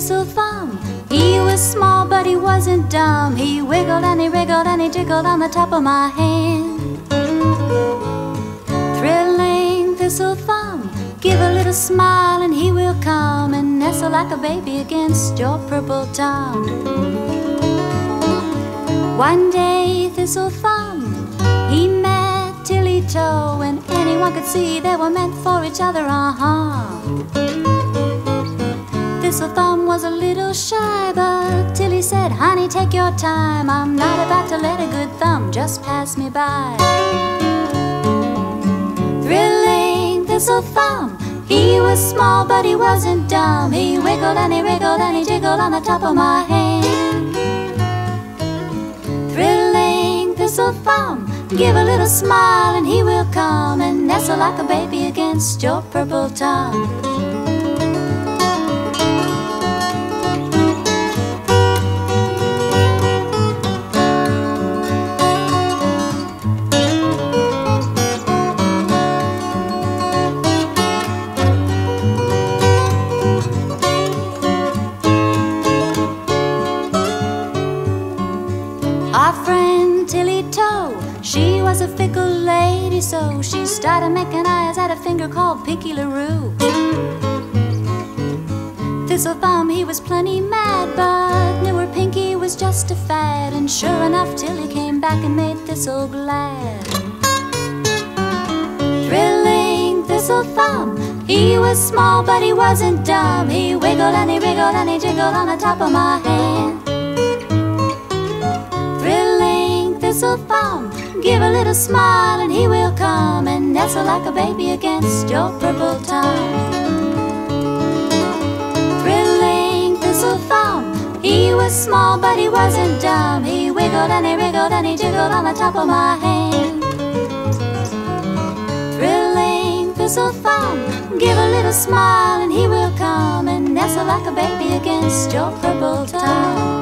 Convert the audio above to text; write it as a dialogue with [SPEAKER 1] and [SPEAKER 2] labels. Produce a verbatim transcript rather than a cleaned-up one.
[SPEAKER 1] Thistle thumb. He was small but he wasn't dumb. He wiggled and he wriggled and he jiggled on the top of my hand. Thrilling Thistle thumb, give a little smile and he will come and nestle like a baby against your purple tongue. One day Thistle thumb, he met Tilly Toe, and anyone could see they were meant for each other, uh-huh. Thistle thumb was a little shy, but Tilly said, honey, take your time. I'm not about to let a good thumb just pass me by. Thrilling Thistle thumb, he was small but he wasn't dumb. He wiggled and he wriggled and he jiggled on the top of my hand. Thrilling Thistle thumb, give a little smile and he will come and nestle like a baby against your purple tongue. Our friend Tilly Toe, she was a fickle lady, so she started making eyes at a finger called Pinky LaRue. Thistle thumb, he was plenty mad, but knew her Pinky was just a fad. And sure enough, Tilly came back and made Thistle glad. Thrilling Thistle thumb, he was small but he wasn't dumb. He wiggled and he wriggled and he jiggled on the top of my hand. Thistle thumb, give a little smile and he will come and nestle like a baby against your purple tongue. Thrilling Thistle thumb, he was small but he wasn't dumb. He wiggled and he wriggled and he jiggled on the top of my hand. Thrilling Thistle thumb, give a little smile and he will come and nestle like a baby against your purple tongue.